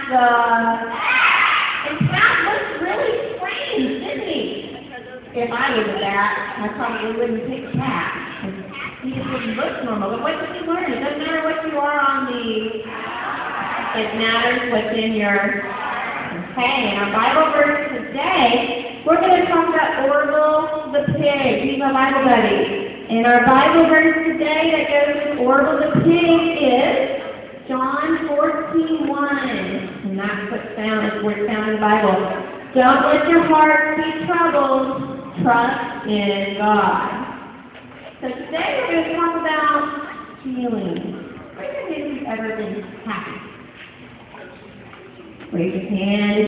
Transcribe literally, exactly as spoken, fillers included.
the, and Pat looks really strange, didn't he? If I was a bat, I probably wouldn't pick Pat. He just wouldn't look normal. But what did you learn? It doesn't matter what you are on the, it matters what's in your, okay, in our Bible verse today, we're going to talk about Orville the pig. He's my Bible buddy. And our Bible verse today that goes with Orville the pig is John fourteen one. And that's what's found, is where it's found in the Bible. Don't let your heart be troubled. Trust in God. So today we're going to talk about feelings. Raise your hand if you've ever been happy. Raise your hand.